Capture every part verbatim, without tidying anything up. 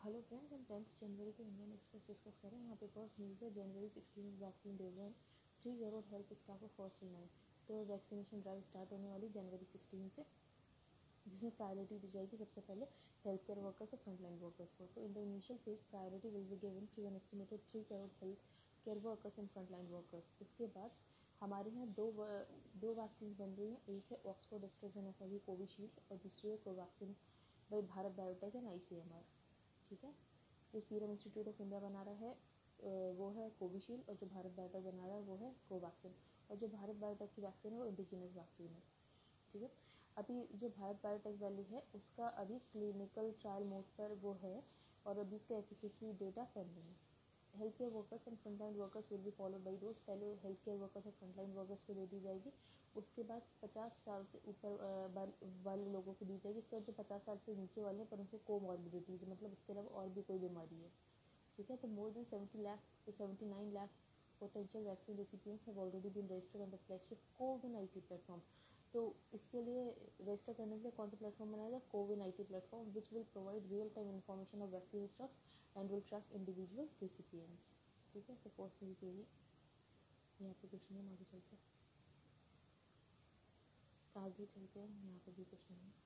Hello friends, हम tenth January को Indian express discuss करें। यहाँ पे फर्स्ट न्यूज़ है, January sixteen vaccine deliver three crore health staff of first line. तो वैक्सीनेशन ड्राइव स्टार्ट होने वाली जनवरी सिक्सटीन से, जिसमें प्रायोरिटी दी जाएगी सबसे पहले हेल्थ केयर वर्कर्स और फ्रंटलाइन वर्कर्स को। तो in the initial phase priority will be given to an estimated three crore health care workers and frontline workers. इसके बाद हमारे यहाँ दो दो वैक्सीन बन रही हैं। एक है ऑक्सफोर्ड एस्ट्राजेनेका की कोविशील्ड और दूसरी है Covaxin by Bharat Biotech and I C M R. ठीक है, जो सीरम इंस्टीट्यूट ऑफ इंडिया बना रहा है वो है कोविशील्ड, और जो भारत बायोटेक बना रहा है वो है कोवैक्सीन। और जो भारत बायोटेक की वैक्सीन है वो इंडिजिनस वैक्सीन है। ठीक है, अभी जो भारत बायोटेक वाली है उसका अभी क्लिनिकल ट्रायल मोड पर वो है, और अभी उसका एफिकेसी डेटा पेंडिंग है। Health care workers and frontline workers will be followed by those. पहले हेल्थ केयर वर्कर्स और फ्रंटलाइन वर्कर्स को दे दी जाएगी, उसके बाद पचास साल से ऊपर वाले लोगों को दी जाएगी। इसके बाद जो पचास साल से नीचे वाले हैं पर उनको कोमॉर्बिडिटीज़, मतलब इसके अलावा और भी कोई बीमारी है। ठीक है, तो more than seventy lakh seventy nine lakh potential vaccine recipients have already been registered on the flagship CoWIN I T platform. तो इसके लिए रजिस्टर करने के लिए कौन सा प्लेटफॉर्म बनाएगा? CoWIN I T platform, which will provide real time information of vaccine stocks and will track individual recipients. ठीक है, तो फर्स्ट न्यूज़ यही यहाँ पे कुछ नहीं है। आगे चलते आगे चलते हैं यहाँ पे भी कुछ नहीं है।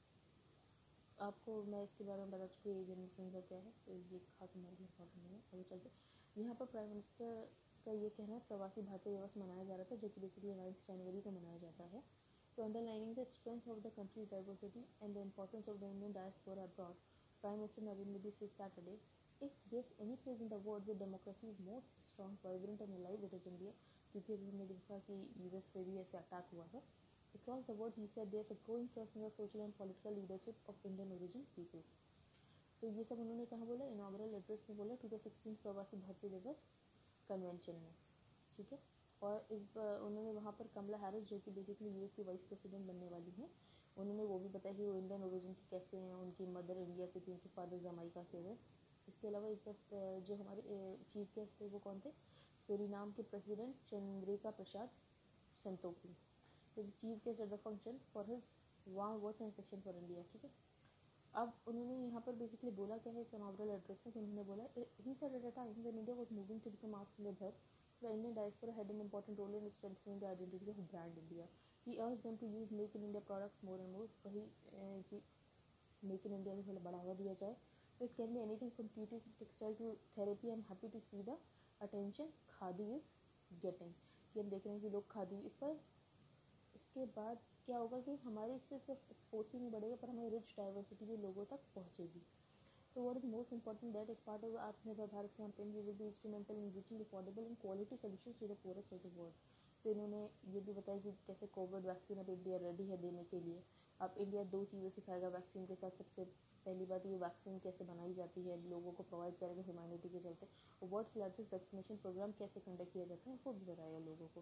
आपको मैं इसके बारे में बता चुकी हूँ एवियन इन्फ्लुएंजा क्या है, तो ये खास हमारे लिए इम्पॉर्टेंट नहीं है। आगे चलते यहाँ पर प्राइम मिनिस्टर का ये कहना है प्रवासी भारतीय दिवस मनाया जा रहा था, जो कि बेसिकली नाइन्थ जनवरी को मनाया जाता है। तो underlining the strength of the country's diversity and the importance of the Indian diaspora abroad, prime minister Narendra Modi said Saturday, if there's any place in the world where democracy is most strong, vibrant and alive, it is India। क्योंकि अभी हमने देखा कि US पे भी ऐसे attack हुआ है। Across the world, he said there's a growing trust in the social and political leadership of Indian origin people। तो ये सब उन्होंने कहाँ बोला? इनॉग्रल एड्रेस में बोला, टू द सिक्सटीन प्रवासी भारतीय दिवस कन्वेंशन में। ठीक है, और इस उन्होंने वहाँ पर कमला हैरिस, जो कि बेसिकली यूएस की वाइस प्रेसिडेंट बनने वाली हैं, उन्होंने वो भी बताया कि वो इंडियन ओरिजिन की कैसे हैं, उनकी मदर इंडिया से थी, उनके फादर जमाइका से हुए। इसके अलावा इस बार जो हमारे चीफ गेस्ट थे वो कौन थे? सूरीनाम के प्रेसिडेंट चंद्रिका प्रसाद संतोखी। तो chief guest at the function for his warm worth and affection for India. ठीक है, अब उन्होंने यहाँ पर बेसिकली बोला क्या है इस इनॉग्रल एड्रेस में? तो उन्होंने बोला, he said at a time when India was moving to become Atmanirbhar, the Indian diaspora had an important role in strengthening the identity of brand India. He urged them to use make in India products more and more. कहीं कि make in India को थोड़ा बढ़ावा दिया जाए। तो it can be anything from tea to textile to therapy. I am happy to see the attention khadi is getting, कि हम देख रहे हैं कि लोग खादी पर। इसके बाद क्या होगा कि हमारे इससे सिर्फ एक्सपोर्ट्स ही नहीं बढ़ेगा, पर हमारी रिच डाइवर्सिटी भी लोगों तक पहुँचेगी। तो what is most important that is part of Atmanirbhar Bharat campaign we will be instrumental in reaching affordable and quality solutions to the poorest of the world. तो इन्होंने ये भी बताया कि कैसे कोविड वैक्सीन अब इंडिया रेडी है देने के लिए। अब इंडिया दो चीज़ें सिखाएगा वैक्सीन के साथ। सबसे पहली बात ये वैक्सीन कैसे बनाई जाती है, लोगों को प्रोवाइड करेगा ह्यूमैनिटी के चलते, और वर्ल्ड्स लार्जेस्ट वैक्सीनेशन प्रोग्राम कैसे कंडक्ट किया जाता है वो भी बताएगा लोगों को।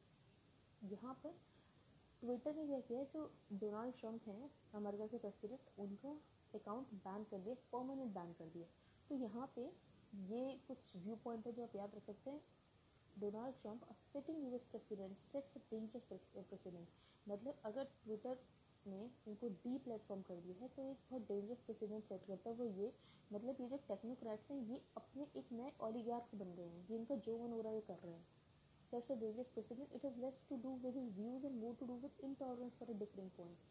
यहाँ पर ट्विटर ने क्या किया, जो डोनाल्ड ट्रंप हैं अमेरिका के प्रेसिडेंट, उनका अकाउंट बैन कर दिया, परमानेंट बैन कर दिया। तो यहाँ पे ये कुछ व्यू पॉइंट है जो आप याद रख सकते हैं। Donald Trump a sitting US president sets a dangerous precedent. मतलब अगर ट्विटर ने उनको डी प्लेटफॉर्म कर दिया है तो एक बहुत डेंजरस प्रेसिडेंट सेट करता है। वो ये मतलब ये जो टेक्नोक्रेट्स हैं ये अपने एक नए ओलिगार्क्स बन गए हैं, जिनका जो मन हो रहा है वो कर रहे हैं। Such a dangerous precedent, it has less to do with his views and more to do with intolerance for a differing point.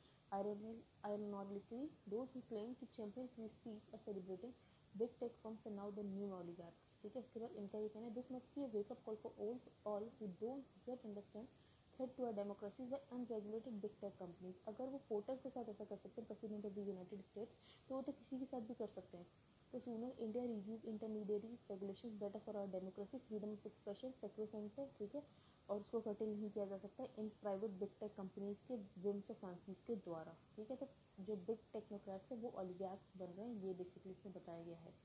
Ironically, those who claim to champion free speech are celebrating big tech firms and now the new oligarchs. ठीक है, इसके बाद इनका ये कहना है, this must be a wake-up call for all all who don't yet understand threat to our democracy is the unregulated big tech companies। अगर वो पोर्टर के साथ ऐसा कर सकते हैं, president of the United States, तो वो तो किसी के साथ भी कर सकते हैं। तो sooner India reviews intermediaries regulation better for our democracy, freedom of expression, sacrosanct. ठीक है, और उसको कटिल नहीं किया जा सकता in private big tech companies के विम्स और फैंसीज के द्वारा। ठीक है, तो जो बिग टेक्नोक्रेट्स है वो ऑलिगार्क्स बन रहे हैं, ये बेसिकली इसमें बताया गया है।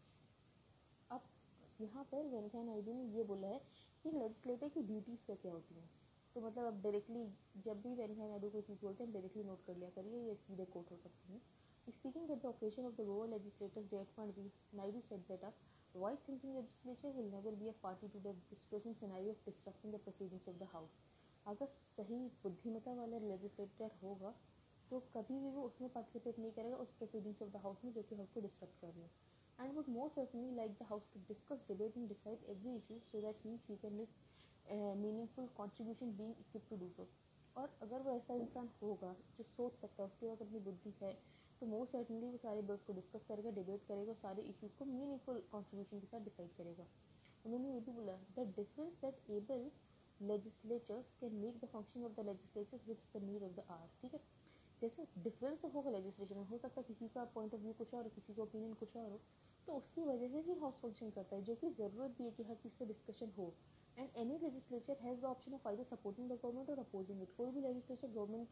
अब यहाँ पर वेंकैया नायडू ने ये बोला है कि लेजिस्लेटर की ड्यूटीज़ क्या क्या होती हैं। तो मतलब अब डायरेक्टली जब भी वेंकैया नायडू कोई चीज़ बोलते हैं डायरेक्टली नोट कर लिया करिए, ये सीधे कोट हो सकती हैं। Speaking at the occasion of the Goa legislators' Day at Panaji, Naidu said that a right-thinking legislature will never be a party to the distressing scenario of disrupting the proceedings of the House। अगर सही बुद्धिमत्ता वाला legislator होगा तो कभी भी वो उसमें पार्टिसिपेट नहीं करेगा उस प्रोसीडिंग्स ऑफ द हाउस में जो कि हाउस को डिस्टर्ब कर रहे हैं। and would most certainly like the House to discuss, debate and decide every issue so that he she can make uh, meaningful contribution being equipped to do so. और अगर वो ऐसा इंसान होगा जो सोच सकता है, उसके पास अपनी बुद्धि है, तो मोस्ट सर्टनली वो सारे बिल्स को डिस्कस करेगा, डिबेट करेगा, सारे इश्यूज को मीनिंगफुल कंट्रीब्यूशन के साथ डिसाइड करेगा. उन्होंने ये भी बोला the difference that able legislatures can make the function of the legislatures which the need of the hour. ठीक है, जैसे डिफरेंस तो होगा लेजिस्लेशन में, हो सकता है किसी का पॉइंट ऑफ व्यू कुछ और, किसी का ओपिनियन कुछ और हो, तो उसकी वजह से ही हाउस फंक्शन करता है, जो कि ज़रूरत भी है कि हर चीज़ पे डिस्कशन हो. And any legislature has the option of either supporting the government or opposing it. कोई भी लेजिस्लेचर गवर्नमेंट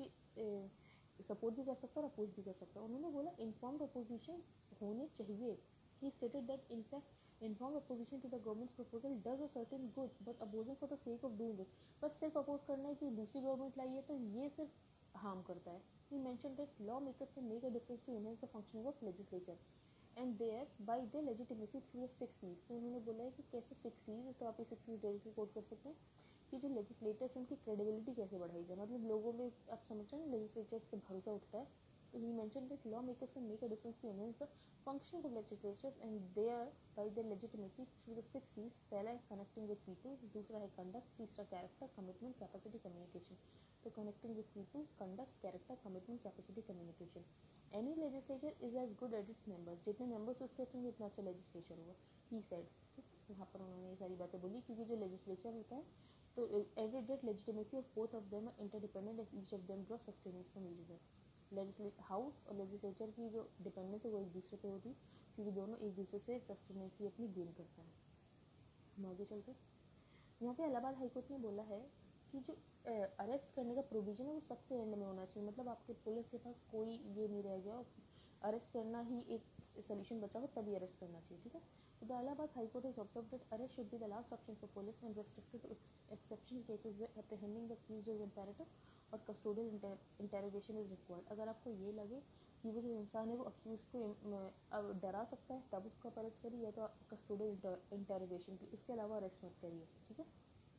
की सपोर्ट भी कर सकता है और अपोज भी कर सकता है. उन्होंने बोला इन्फॉर्म्ड अपोजिशन होने चाहिए. He stated that in fact informed opposition to the government proposal does a certain good but opposing for the sake of doing it. बस सिर्फ अपोज करना है कि दूसरी गवर्नमेंट लाई है तो ये सिर्फ हार्म करता है. He mentioned that lawmakers can make a difference to enhance the functioning of legislature and there by their legitimacy through the six C's. तो उन्होंने बोला है कि कैसे six C's, तो आप ये six C's डायरेक्टली कोट कर सकते हैं कि जो लेजिस्लेटर्स उनकी क्रेडिबिलिटी कैसे बढ़ाई जाए, मतलब लोगों में आप समझ रहे हैं लेजिस्लेटर्स से भरोसा उठता है. तो he mentioned that lawmakers can make a difference to enhance the functioning of legislatures and there by their legitimacy through the six C's. पहला है connecting with people, दूसरा है conduct, तीसरा character, commitment, capacity, communication. तो connecting with people, conduct, character, commitment, capacity, communication. Any legislature is as good as its members. जितने members उसके होंगे उतना अच्छा legislature होगा. He said. यहाँ पर उन्होंने ये सारी बातें बोली क्योंकि जो legislature होता है तो aggregate legitimacy of both of them are interdependent and each of them draw sustenance from each other. Legislate house और लेजिस्लेचर की जो डिपेंडेंस है वो एक दूसरे पे होती है क्योंकि दोनों एक दूसरे से सस्टेनेंसी अपनी गेन करता है. हम आगे चलते हैं. यहाँ पे इलाहाबाद हाईकोर्ट ने बोला है कि जो अरेस्ट करने का प्रोविजन है वो सबसे एंड में होना चाहिए. मतलब आपके पुलिस के पास कोई ये नहीं रह गया, अरेस्ट करना ही एक सोल्यूशन बचा हो तभी अरेस्ट करना चाहिए. ठीक है, तो the Allahabad high court is observe that arrest should be the last option for police and restricted to exceptional cases where apprehending the accused is imperative और कस्टोडियल इंटेरोगेशन इज रिक्वायर्ड. अगर आपको ये लगे कि वो जो इंसान है वो अक्यूज को डरा सकता है तब उसका अरेस्ट करिए, या तो कस्टोडियल इंटेरोगेशन की, उसके अलावा अरेस्ट मत करिए. ठीक है,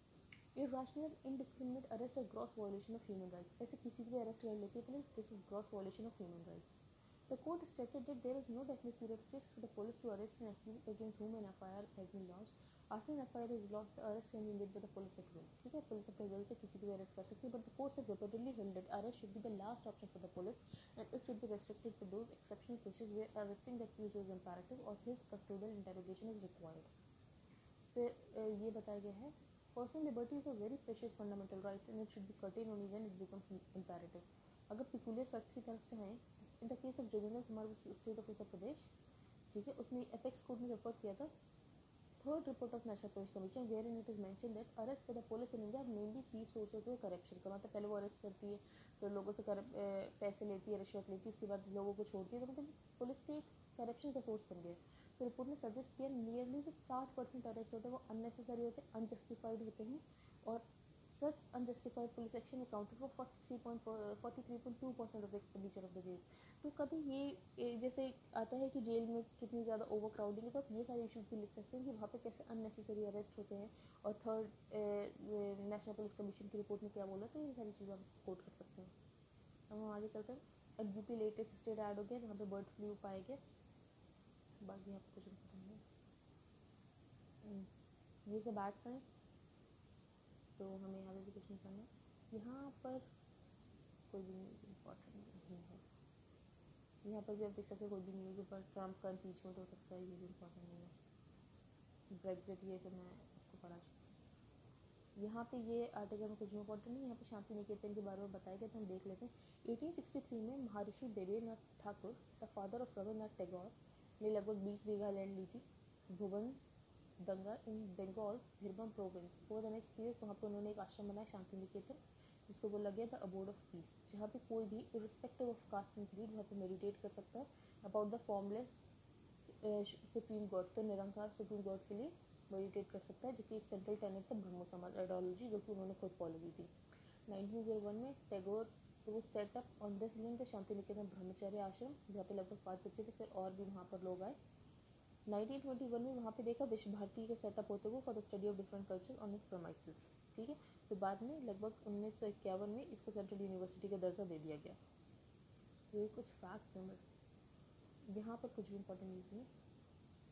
irrational indiscriminate arrest a gross violation of human rights. ऐसे किसी भी अरेस्ट कर लेती है police, this is gross violation of human rights. The court stated that there is no definite period fixed for the police to arrest an accused against whom an F I R has been lodged. After an F I R is lodged, the arrest can be made by the police at will. ठीक है, police अपने will से किसी को भी arrest कर सकती है, but the courts have repeatedly held that arrest should be the last option for the police and it should be restricted to those exceptional cases where arresting the accused is imperative or his custodial interrogation is required. फिर ये बताया गया है personal liberty is a very precious fundamental right and it should be curtailed only when it becomes imperative. अगर peculiar facts की तरफ चाहें, in the case of Joginder Kumar state of Uttar Pradesh, ठीक है, उसमें एपेक्स कोर्ट ने रिपोर्ट किया था third report of national police commission where in it is mentioned that arrest by the police in India mainly chief source of corruption का. मतलब पहले वो अरेस्ट करती है तो लोगों से कर, पैसे लेती है, रिश्वत लेती है, उसके बाद लोगों को छोड़ती है, तो मतलब पुलिस के एक करप्शन का सोर्स बन गया. तो रिपोर्ट ने सजेस्ट किया नियरली जो साठ परसेंट अरेस्ट होते हैं वो अननेसेसरी होते हैं, अनजस्टिफाइड होते हैं और such unjustified police action accounted for forty-three point two percent of the expenditure of the jail. तो कभी ये जैसे आता है कि जेल में कितनी ज़्यादा ओवर क्राउडिंग है, तो आप ये सारे इशूज़ भी लिख सकते हैं कि वहाँ पे कैसे अननेसेसरी अरेस्ट होते हैं. और थर्ड नेशनल पुलिस कमीशन की रिपोर्ट में क्या बोला, तो ये सारी चीज़ें आप कोट कर सकते हैं. अब हम आगे चलते हैं. अब यूपी लेटेस्ट स्टेट ऐड हो गया जहाँ पे बर्ड फ्लू पाए गए. बाकी आपको कुछ बताएंगे, ये सब बैट्स हैं तो हमें यहाँ पे भी कुछ नहीं करना. यहाँ पर कोई भी न्यूज़ इम्पॉर्टेंट नहीं है. यहाँ पर भी आप देख सकते हैं कोई भी न्यूज़ ऊपर ट्रम्प का इम्पीचमेंट हो सकता है, ये भी इम्पॉर्टेंट नहीं है. ब्रेग्जिट ये सब मैं आपको पढ़ा चुकी हूँ. यहाँ पे ये आर्टिकल में कुछ भी इम्पॉर्टेंट नहीं. यहाँ पे शांति निकेतन के बारे में बताया गया, तो हम देख लेते हैं. एटीन सिक्सटी थ्री में Maharshi Devendranath Thakur the father of Rabindranath Tagore ने लगभग बीस बीघा लैंड ली थी भुवन दंगा इन बंगाल हिरबम province. For the next year वहाँ पर उन्होंने एक आश्रम बनाया शांति निकेतन, जिसको बोला गया था अबोर्ड ऑफ पीस, जहाँ पे कोई भी irrespective of caste and creed वहाँ पे मेडिटेट कर सकता है about the formless supreme God. तो निरंकार सुप्रीम गॉड के लिए मेडिटेट कर सकता है, जो कि एक सेंट्रल टेनेट था ब्रह्मो समाज आइडियोलॉजी, जो कि उन्होंने खुद फॉलो की थी. नाइनटीन जीरो वन में टैगोर वो setup on this link Shanti Niketan Brahmacharya ashram, जहाँ पे लगभग पाँच बच्चे थे, फिर और भी वहाँ पर लोग आए. नाइनटीन ट्वेंटी वन में वहाँ पे देखा विश्व भारती के सेटअप होते हुए for the study of different culture on its premises. ठीक है, तो बाद में लगभग उन्नीस सौ इक्यावन में इसको सेंट्रल यूनिवर्सिटी का दर्जा दे दिया गया. तो ये कुछ फैक्ट है बस, यहाँ पर कुछ भी इम्पोर्टेंट नहीं है.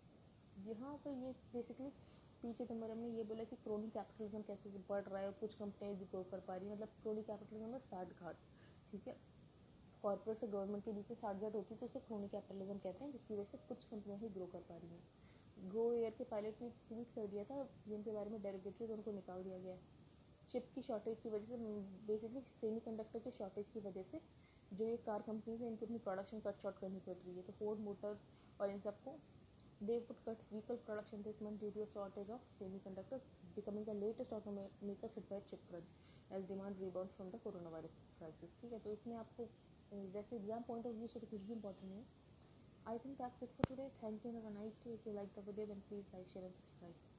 यहाँ पर ये बेसिकली पी चिदम्बरम ने ये बोला कि क्रोनी कैपिटलिज्म कैसे बढ़ रहा है और कुछ कंपनियाँ ग्रो कर पा रही है, मतलब क्रोनी कैपिटलिज्म में साठगांठ, ठीक है, कॉर्पोरेट से गवर्नमेंट के बीच में साठगांठ होती है तो उसे क्रोनी कैपिटलिज्म कहते हैं, जिसकी वजह से कुछ कंपनियाँ ही ग्रो कर पा रही हैं। गो एयर के पायलट ने ट्वीट कर दिया था जिनके बारे में डेरोगेटरी तो उनको निकाल दिया गया है। चिप की शॉर्टेज की वजह से, बेसिकली सेमीकंडक्टर की शॉर्टेज की वजह से जो ये कार कंपनीज है इनको अपनी प्रोडक्शन कट शॉर्ट करनी पड़ रही है। तो फोर्ड मोटर और इन सबको they would cut vehicle production this month due to a shortage of semiconductors, becoming the latest automakers hit by chip crunch as demand rebounds from the coronavirus crisis। ठीक है, तो इसमें आपको वैसे एग्जाम पॉइंट ऑफ व्यू से तो कुछ भी इंपॉर्टेंट नहीं है। I think that's it for today. Thank you, have a nice day. If you like the video then please like share and subscribe.